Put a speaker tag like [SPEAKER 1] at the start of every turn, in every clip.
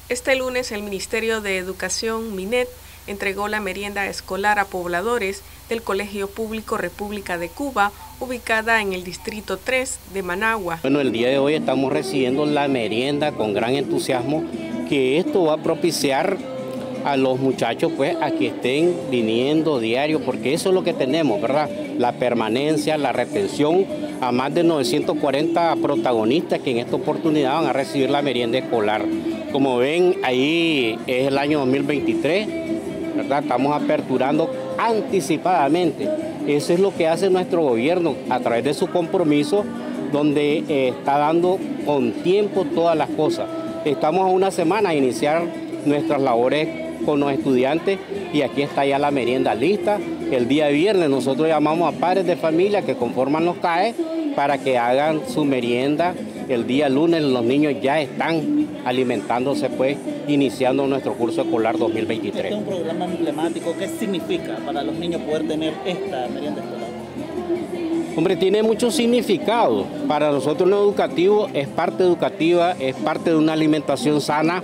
[SPEAKER 1] Este lunes el Ministerio de Educación, MINED, entregó la merienda escolar a pobladores del Colegio Público República de Cuba, ubicada en el Distrito 3 de Managua.
[SPEAKER 2] Bueno, el día de hoy estamos recibiendo la merienda con gran entusiasmo, que esto va a propiciar a los muchachos pues a que estén viniendo diario, porque eso es lo que tenemos, ¿verdad? La permanencia, la retención a más de 940 protagonistas que en esta oportunidad van a recibir la merienda escolar. Como ven, ahí es el año 2023, ¿verdad? Estamos aperturando anticipadamente. Eso es lo que hace nuestro gobierno a través de su compromiso, donde está dando con tiempo todas las cosas. Estamos a una semana a iniciar nuestras labores con los estudiantes y aquí está ya la merienda lista. El día viernes nosotros llamamos a padres de familia que conforman los CAE para que hagan su merienda. El día lunes los niños ya están alimentándose, pues, iniciando nuestro curso escolar 2023.
[SPEAKER 3] Este es un programa emblemático. ¿Qué significa para los niños poder tener esta merienda escolar?
[SPEAKER 2] Hombre, tiene mucho significado. Para nosotros lo educativo es parte educativa, es parte de una alimentación sana,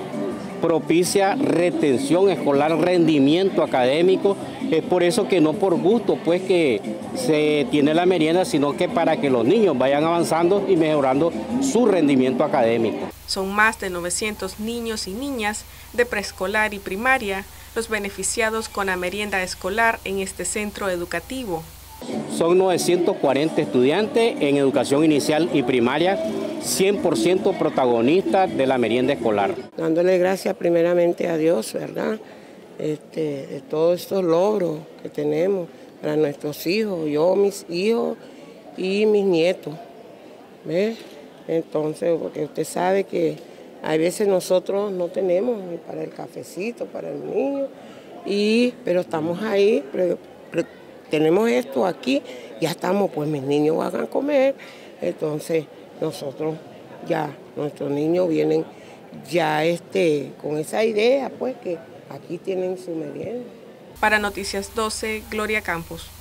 [SPEAKER 2] propicia retención escolar, rendimiento académico. Es por eso que no por gusto pues que se tiene la merienda, sino que para que los niños vayan avanzando y mejorando su rendimiento académico.
[SPEAKER 1] Son más de 900 niños y niñas de preescolar y primaria los beneficiados con la merienda escolar en este centro educativo.
[SPEAKER 2] Son 940 estudiantes en educación inicial y primaria, 100% protagonistas de la merienda escolar.
[SPEAKER 4] Dándole gracias primeramente a Dios, ¿verdad? De todos estos logros que tenemos para nuestros hijos, yo, mis hijos y mis nietos. ¿Ves? Entonces, porque usted sabe que hay veces nosotros no tenemos ni para el cafecito, para el niño, pero estamos ahí, tenemos esto aquí, ya estamos, pues mis niños van a comer, entonces nosotros ya, nuestros niños vienen ya con esa idea, pues que aquí tienen su merienda.
[SPEAKER 1] Para Noticias 12, Gloria Campos.